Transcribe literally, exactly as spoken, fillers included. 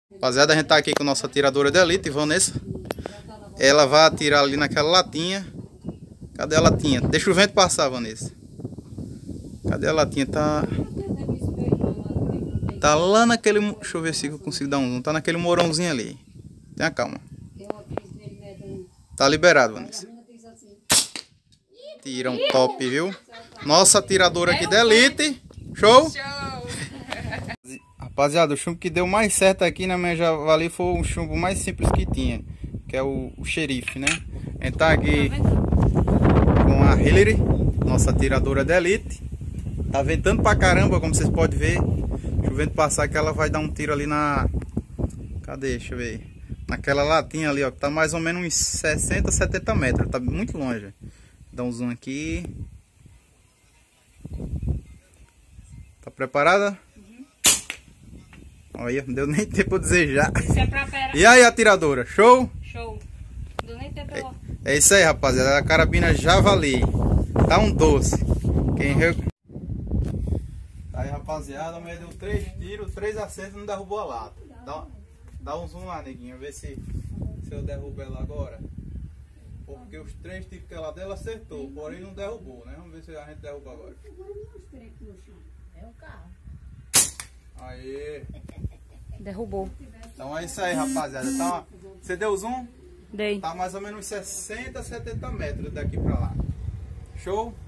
Rapaziada, a gente tá aqui com a nossa atiradora de elite, Vanessa. Ela vai atirar ali naquela latinha. Cadê a latinha? Deixa o vento passar, Vanessa. Cadê a latinha? Tá... Tá lá naquele... Deixa eu ver se eu consigo dar um zoom. Tá naquele morãozinho ali. Tenha calma. Tá liberado, Vanessa. Tira um top, viu? Nossa atiradora aqui de elite. Show? Rapaziada, o chumbo que deu mais certo aqui na minha javali foi o chumbo mais simples que tinha, que é o, o xerife, né? A gente tá aqui com a Hillary, nossa atiradora de elite. Tá ventando pra caramba, como vocês podem ver. Deixa o vento passar que ela vai dar um tiro ali na... Cadê? Deixa eu ver. Naquela latinha ali, ó, que tá mais ou menos uns sessenta, setenta metros. Tá muito longe. Dá um zoom aqui. Tá preparada? Olha, não deu nem tempo de desejar. Isso é pra pera... E aí, atiradora, show? Show. Não deu nem tempo de... É, é isso aí, rapaziada. A carabina javali. Tá um doce. Quem re... Tá aí, rapaziada. Mas deu três tiros, três acertos e não derrubou a lata. Dá, dá um zoom lá, neguinho. Ver se, se eu derrubo ela agora. Porque os três tiros que ela deu, ela acertou. Porém, não derrubou, né? Vamos ver se a gente derruba agora. É o carro. Aí. Derrubou. Então é isso aí, rapaziada. Tá, você deu zoom? Dei. Tá mais ou menos sessenta, setenta metros daqui pra lá. Show?